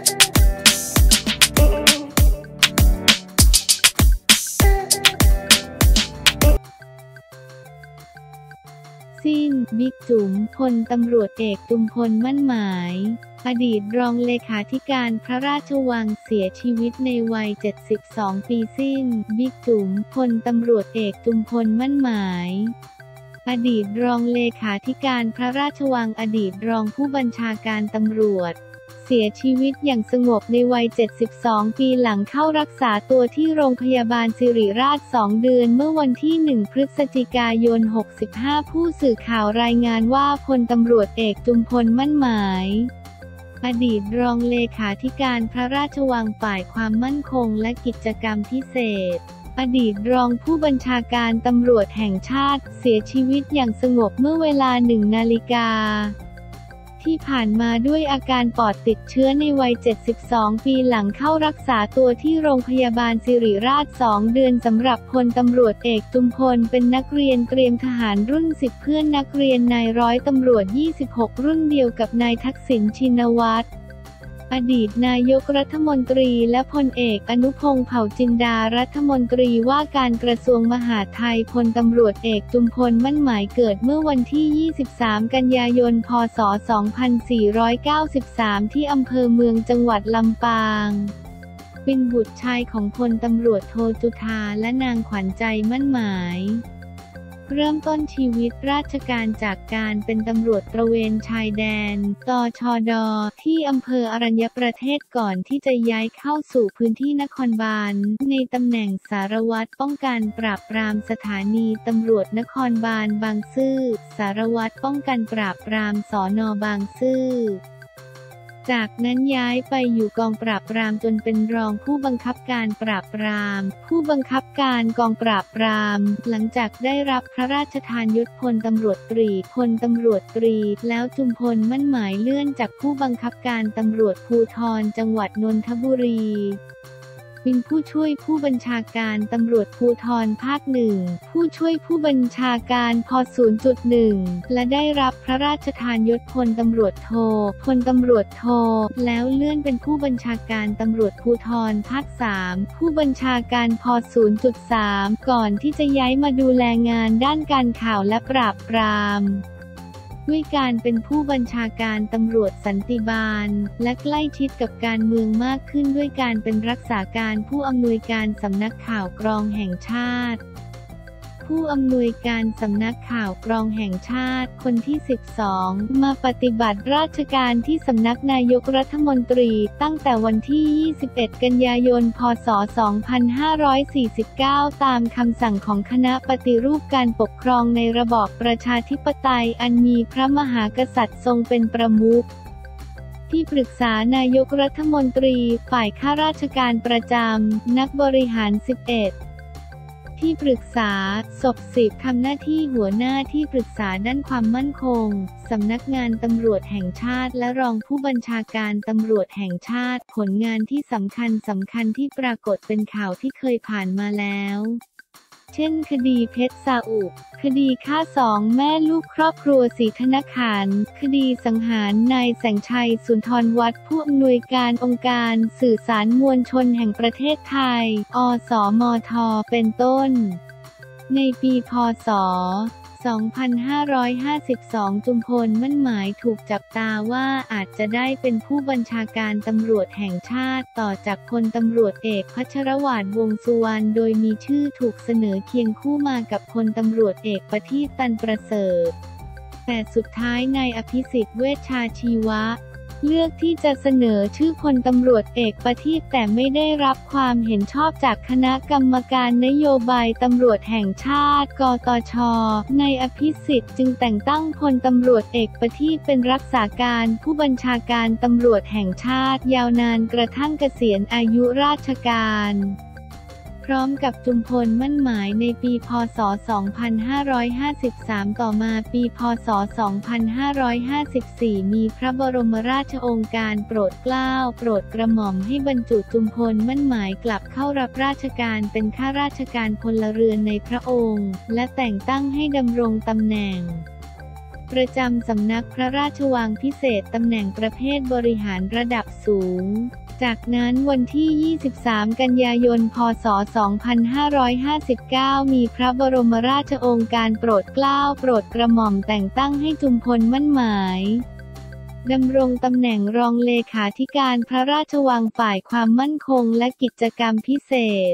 สิ้นบิ๊กจุ๋มพลตำรวจเอกจุมพลมั่นหมายอดีตรองเลขาธิการพระราชวังเสียชีวิตในวัย72 ปีสิ้นบิ๊กจุ๋มพลตำรวจเอกจุมพลมั่นหมายอดีตรองเลขาธิการพระราชวังอดีตรองผู้บัญชาการตำรวจเสียชีวิตอย่างสงบในวัย72 ปีหลังเข้ารักษาตัวที่โรงพยาบาลสิริราช2 เดือนเมื่อวันที่ 1 พฤศจิกายน 65ผู้สื่อข่าวรายงานว่าพลตำรวจเอกจุมพลมั่นหมายอดีตรองเลขาธิการพระราชวังฝ่ายความมั่นคงและกิจกรรมพิเศษอดีตรองผู้บัญชาการตำรวจแห่งชาติเสียชีวิตอย่างสงบเมื่อเวลา 1 นาฬิกาที่ผ่านมาด้วยอาการปอดติดเชื้อในวัย72 ปีหลังเข้ารักษาตัวที่โรงพยาบาลสิริราช2 เดือนสำหรับพลตำรวจเอกจุมพลเป็นนักเรียนเตรียมทหารรุ่น10เพื่อนนักเรียนนายร้อยตำรวจ26รุ่นเดียวกับนายทักษิณชินวัตรอดีตนายกรัฐมนตรีและพลเอกอนุพงษ์เผ่าจินดารัฐมนตรีว่าการกระทรวงมหาดไทยพลตำรวจเอกจุมพลมั่นหมายเกิดเมื่อวันที่ 23 กันยายน พ.ศ. 2493 ที่อำเภอเมืองจังหวัดลำปางเป็นบุตรชายของพลตำรวจโทจุฑาและนางขวัญใจมั่นหมายเริ่มต้นชีวิตราชการจากการเป็นตำรวจตระเวนชายแดนตชด.ที่อำเภออรัญญประเทศก่อนที่จะย้ายเข้าสู่พื้นที่นครบาลในตำแหน่งสารวัตรป้องกันปราบปรามสถานีตำรวจนครบาลบางซื่อสารวัตรป้องกันปราบปรามสน.บางซื่อจากนั้นย้ายไปอยู่กองปราบปรามจนเป็นรองผู้บังคับการปราบปรามผู้บังคับการกองปราบปรามหลังจากได้รับพระราชทานยศพลตำรวจตรีแล้วจุมพลมั่นหมายเลื่อนจากผู้บังคับการตำรวจภูธรจังหวัดนนทบุรีเป็นผู้ช่วยผู้บัญชาการตำรวจภูธรภาค 1ผู้ช่วยผู้บัญชาการพ. 0.1 และได้รับพระราชทานยศพลตำรวจโทแล้วเลื่อนเป็นผู้บัญชาการตำรวจภูธรภาค 3ผู้บัญชาการพ. 0.3 ก่อนที่จะย้ายมาดูแลงานด้านการข่าวและปราบปรามด้วยการเป็นผู้บัญชาการตำรวจสันติบาลและใกล้ชิดกับการเมืองมากขึ้นด้วยการเป็นรักษาการผู้อำนวยการสำนักข่าวกรองแห่งชาติผู้อำนวยการสำนักข่าวกรองแห่งชาติคนที่ 12มาปฏิบัติราชการที่สำนักนายกรัฐมนตรีตั้งแต่วันที่ 21 กันยายน พ.ศ. 2549 ตามคำสั่งของคณะปฏิรูปการปกครองในระบอบประชาธิปไตยอันมีพระมหากษัตริย์ทรงเป็นประมุขที่ปรึกษานายกรัฐมนตรีฝ่ายข้าราชการประจำนักบริหาร 11ที่ปรึกษาศพ10ทำหน้าที่หัวหน้าที่ปรึกษาด้านความมั่นคงสำนักงานตำรวจแห่งชาติและรองผู้บัญชาการตำรวจแห่งชาติผลงานที่สำคัญที่ปรากฏเป็นข่าวที่เคยผ่านมาแล้วเช่นคดีเพชรซาอุคดีฆ่า2 แม่ลูกครอบครัวศรีธนขันธ์คดีสังหารนายแสงชัยสุนทรวัฒน์ผู้อำนวยการองค์การสื่อสารมวลชนแห่งประเทศไทยอสมทเป็นต้นในปีพ.ศ. 2552 จุมพลมั่นหมายถูกจับตาว่าอาจจะได้เป็นผู้บัญชาการตำรวจแห่งชาติต่อจากพลตำรวจเอกพัชรวาท วงษ์สุวรรณโดยมีชื่อถูกเสนอเคียงคู่มากับพลตำรวจเอกประทีป ตันประเสริฐแต่สุดท้ายนายอภิสิทธิ์ เวชชาชีวะเลือกที่จะเสนอชื่อพลตำรวจเอกประทีปแต่ไม่ได้รับความเห็นชอบจากคณะกรรมการนโยบายตำรวจแห่งชาติกตช.นายอภิสิทธิ์จึงแต่งตั้งพลตำรวจเอกประทีปเป็นรักษาการผู้บัญชาการตำรวจแห่งชาติยาวนานกระทั่งเกษียณอายุราชการพร้อมกับจุมพลมั่นหมายในปีพ.ศ. 2553 ต่อมาปีพ.ศ. 2554 มีพระบรมราชโองการโปรดเกล้าโปรดกระหม่อมให้บรรจุจุมพลมั่นหมายกลับเข้ารับราชการเป็นข้าราชการพลเรือนในพระองค์และแต่งตั้งให้ดำรงตำแหน่งประจำสำนักพระราชวังพิเศษตำแหน่งประเภทบริหารระดับสูงจากนั้นวันที่ 23 กันยายน พ.ศ. 2559 มีพระบรมราชโองการโปรดเกล้าโปรดกระหม่อมแต่งตั้งให้จุมพลมั่นหมายดำรงตำแหน่งรองเลขาธิการพระราชวังฝ่ายความมั่นคงและกิจกรรมพิเศษ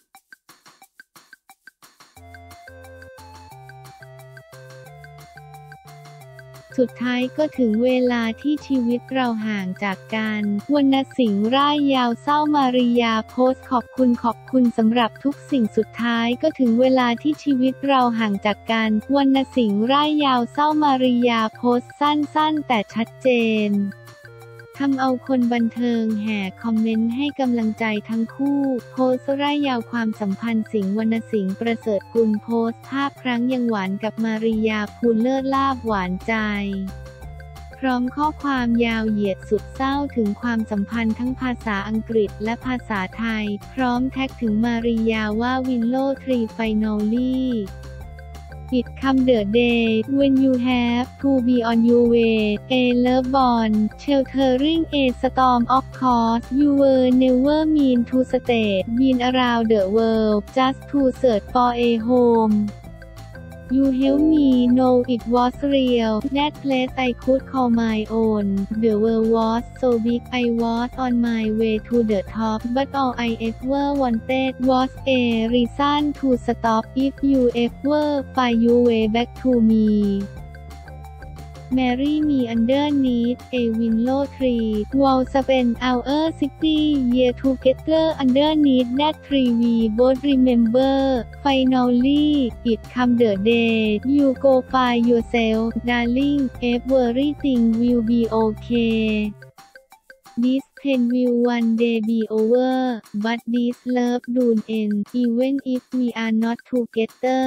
สุดท้ายก็ถึงเวลาที่ชีวิตเราห่างจากกันวรรณสิงห์ร่ายยาวเศร้ามาริยาโพสต์ขอบคุณสำหรับทุกสิ่งสุดท้ายก็ถึงเวลาที่ชีวิตเราห่างจากกันวรรณสิงห์ร่ายยาวเศร้ามาริยาโพสต์สั้นๆแต่ชัดเจนทำเอาคนบันเทิงแห่คอมเมนต์ให้กำลังใจทั้งคู่โพสต์ร่ายยาวความสัมพันธ์สิงห์วรรณสิงห์ประเสริฐกุลโพสต์ภาพครั้งยังหวานกับมาริยาภูลเลิศลาภหวานใจพร้อมข้อความยาวเหยียดสุดเศร้าถึงความสัมพันธ์ทั้งภาษาอังกฤษและภาษาไทยพร้อมแท็กถึงมาริยาว่าวินโล3 Finally It come the day when you have to be on your way a love bond sheltering a storm of course you were never mean to stay been around the world just to search for a home You help me know it was real that place I could call my own the world was so big I was on my way to the top but all I ever wanted was a reason to stop if you ever find your way back to me Marry me underneath a willow tree We'll spend our 60 years together underneath that tree we both remember Finally it come the day you go find yourself darling everything will be okay This pain will one day be over but this love don't end even if we are not together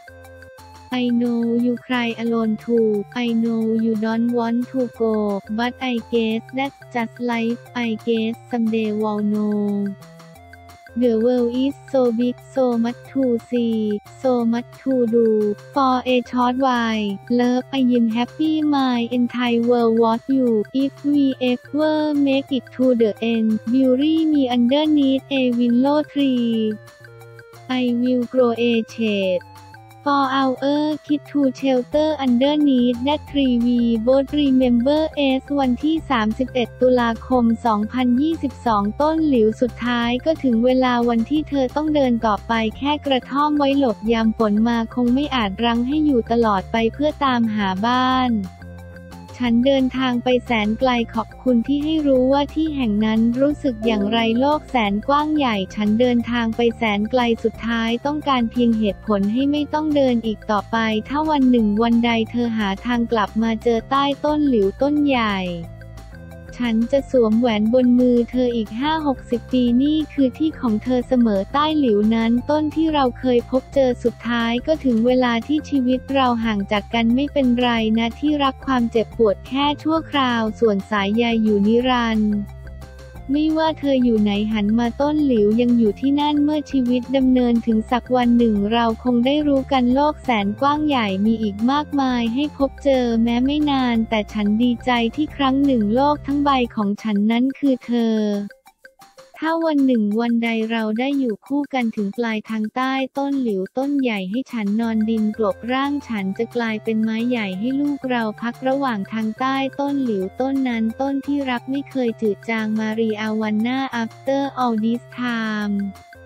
I know you cry alone too I know you don't want to go but I guess that's just life I guess someday we'll know The world is so big so much to see so much to do for a short while love I am happy my entire world was you if we ever make it to the end bury me underneath a willow tree I will grow a shade For our kid to shelter underneath that tree we both remember as วันที่ 31 ตุลาคม 2022 ต้นหลิวสุดท้ายก็ถึงเวลาวันที่เธอต้องเดินต่อไปแค่กระท่อมไว้หลบยามฝนมาคงไม่อาจรั้งให้อยู่ตลอดไปเพื่อตามหาบ้านฉันเดินทางไปแสนไกลขอบคุณที่ให้รู้ว่าที่แห่งนั้นรู้สึกอย่างไรโลกแสนกว้างใหญ่ฉันเดินทางไปแสนไกลสุดท้ายต้องการเพียงเหตุผลให้ไม่ต้องเดินอีกต่อไปถ้าวันหนึ่งวันใดเธอหาทางกลับมาเจอใต้ต้นหลิวต้นใหญ่ฉันจะสวมแหวนบนมือเธออีก 50-60 ปีนี่คือที่ของเธอเสมอใต้หลิวนั้นต้นที่เราเคยพบเจอสุดท้ายก็ถึงเวลาที่ชีวิตเราห่างจากกันไม่เป็นไรนะที่รักความเจ็บปวดแค่ชั่วคราวส่วนสายใยอยู่นิรันดร์ไม่ว่าเธออยู่ไหนหันมาต้นหลิวยังอยู่ที่นั่นเมื่อชีวิตดำเนินถึงสักวันหนึ่งเราคงได้รู้กันโลกแสนกว้างใหญ่มีอีกมากมายให้พบเจอแม้ไม่นานแต่ฉันดีใจที่ครั้งหนึ่งโลกทั้งใบของฉันนั้นคือเธอถ้าวันหนึ่งวันใดเราได้อยู่คู่กันถึงปลายทางใต้ต้นหลิวต้นใหญ่ให้ฉันนอนดินกลบร่างฉันจะกลายเป็นไม้ใหญ่ให้ลูกเราพักระหว่างทางใต้ต้นหลิวต้นนั้นต้นที่รักไม่เคยจืดจางมารีอาวันน่า after all this time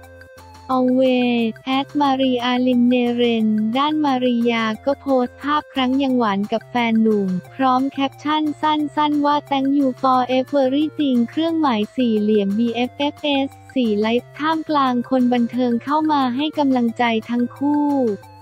Always at Maria Linneren ด้านมาริยาก็โพสต์ภาพครั้งยังหวานกับแฟนหนุ่มพร้อมแคปชั่นสั้นๆว่า Thank you for everything เครื่องหมายสี่เหลี่ยม BFFs 4 ไลฟ์ท่ามกลางคนบันเทิงเข้ามาให้กำลังใจทั้งคู่